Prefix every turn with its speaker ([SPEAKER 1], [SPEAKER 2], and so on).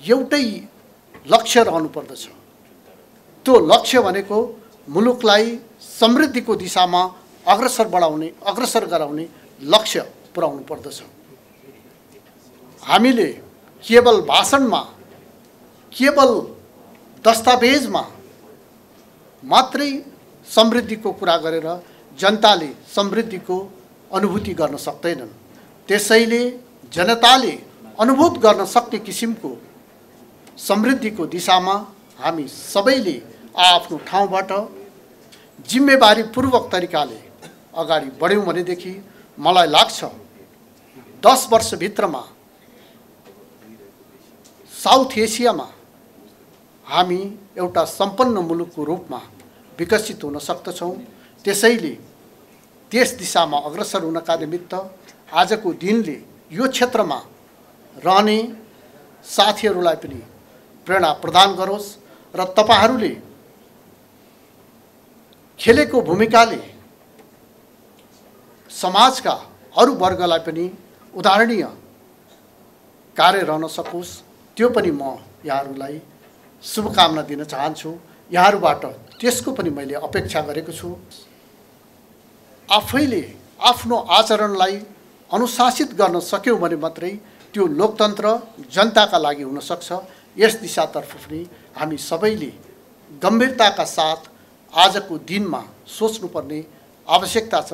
[SPEAKER 1] एउटै लक्ष्य रहनुपर्दछ। त्यो लक्ष्य भनेको मुलुकलाई समृद्धिको दिशामा अग्रसर गराउने लक्ष्य पुर्याउनु पर्दछ। हामीले केवल भाषणमा, केवल दस्तावेजमा मात्रै समृद्धिको कुरा गरेर जनताले समृद्धिको अनुभूति गर्न सक्दैनन्। त्यसैले जनताले अनुभूत गर्न सक्ने किसिमको समृद्धिको दिशामा हामी सबैले आफ्नो ठाउँबाट जिम्मेवारीपूर्वक तरिकाले अगाडि बढ्यौँ भनेदेखि मलाई लाग्छ 10 वर्षभित्रमा साउथ एसियामा हामी एउटा सम्पन्न मुलुकको रूपमा विकसित हुन सक्दछौँ। त्यसैले त्यस दिशामा अग्रसर हुनका निमित्त आजको दिनले यो क्षेत्रमा रहने साथीहरूलाई पनि प्रेरणा प्रदान गरोस् र तपाईहरूले खेलेको भूमिकाले समाजका अरू वर्गलाई पनि उदाहरणीय कार्य रहन सकोस्। त्यो पनि म यहाँहरूलाई शुभकामना दिन चाहन्छु। यहाँहरूबाट त्यसको पनि मैले अपेक्षा गरेको छु। आफैले आफ्नो आचरणलाई अनुशासित गर्न सक्यौँ भने मात्रै त्यो लोकतन्त्र जनताका लागि हुन सक्छ। यस दिशातर्फ पनि हामी सबैले गम्भीरताका साथ आजको दिनमा सोच्नुपर्ने आवश्यकता छ।